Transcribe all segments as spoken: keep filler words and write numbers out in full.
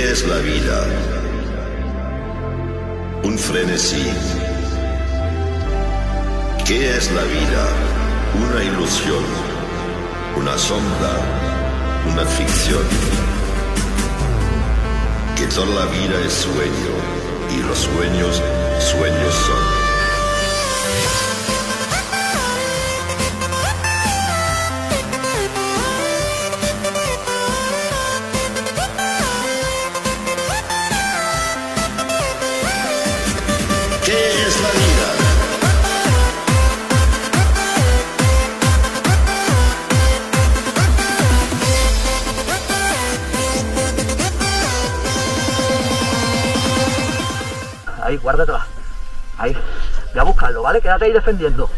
¿Qué es la vida? Un frenesí. ¿Qué es la vida? Una ilusión, una sombra, una ficción. Que toda la vida es sueño y los sueños, sueños son. Ahí, guárdatela. Ahí. Voy a buscarlo, ¿vale? Quédate ahí defendiendo.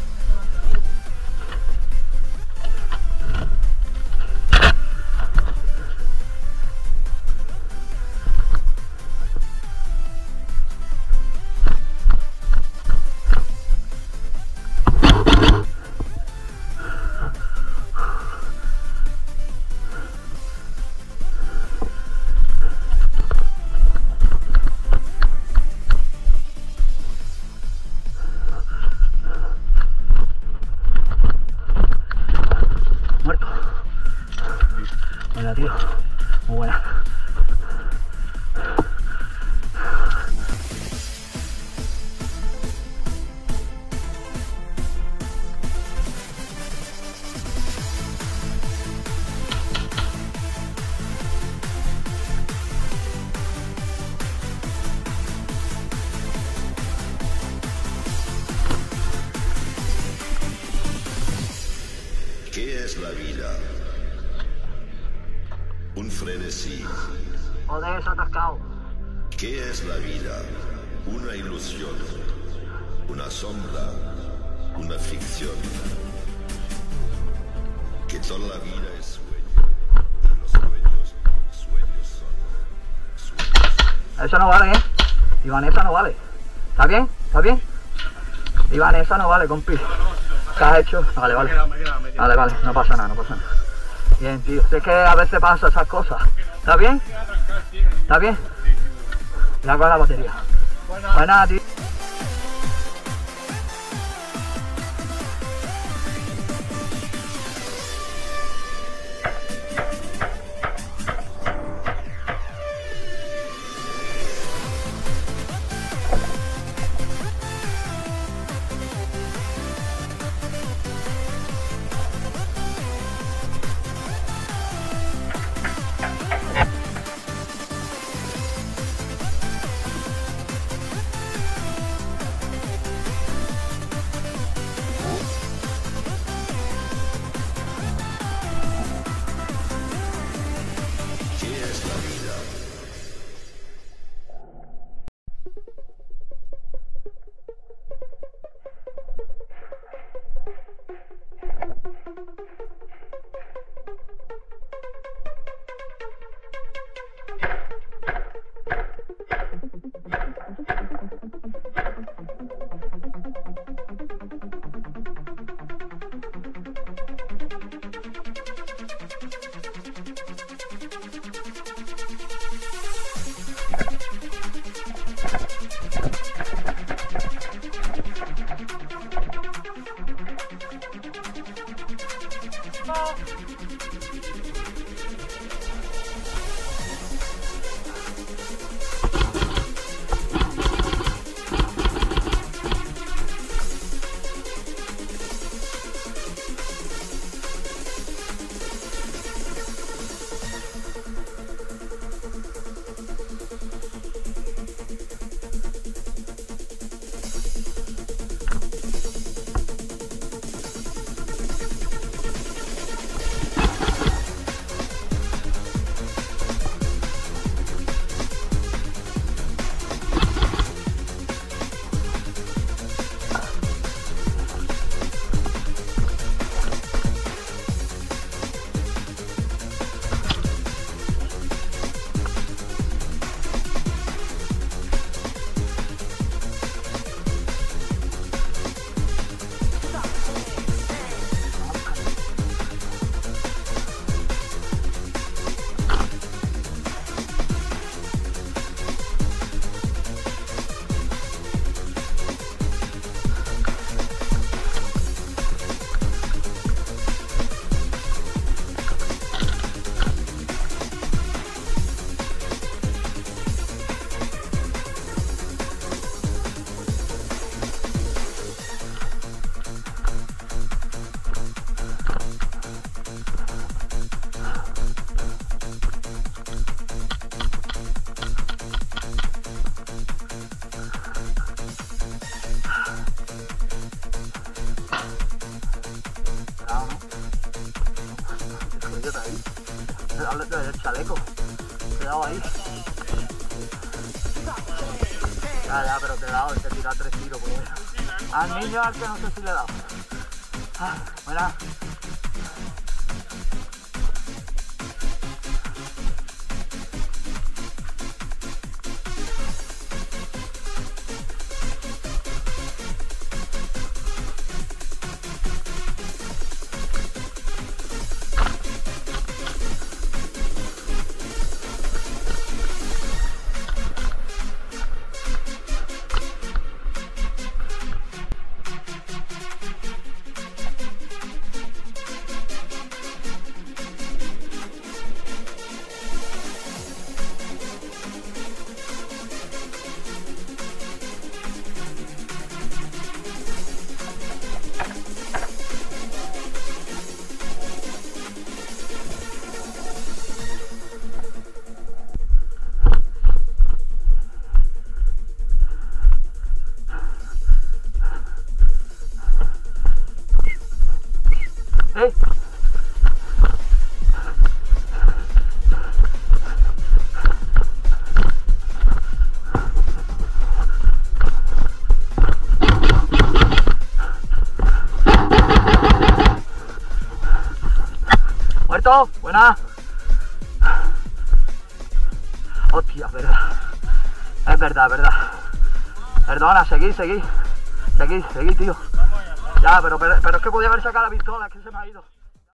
Muerto. Buena, tío. Muy buena. ¿Qué es la vida? Un frenesí. Joder, se ha atascado. ¿Qué es la vida? Una ilusión, una sombra, una ficción. Que toda la vida es sueño y los sueños, sueños son. Sueños. Eso no vale, ¿eh? Ivanesa no vale. ¿Está bien? ¿Está bien? Ivanesa no vale, compi. ¿Qué has hecho? Vale, vale. Vale, vale, no pasa nada, no pasa nada. Bien, tío. Sé que a veces pasa esas cosas. ¿Está bien? ¿Está bien? Ya con la batería. Buena, tío. darle el chaleco. Cuidado ahí. Ya, ya, pero cuidado, hay que tirar tres tiros por lo menos. Al niño al que no sé si le he dado. Ah, buena. ¡Eh! ¡Muerto! ¡Buena! Hostia, es verdad. Es verdad, es verdad. Perdona, seguí, seguí. Seguí, seguí, tío. Ya, pero, pero, pero es que podía haber sacado la pistola, es que se me ha ido.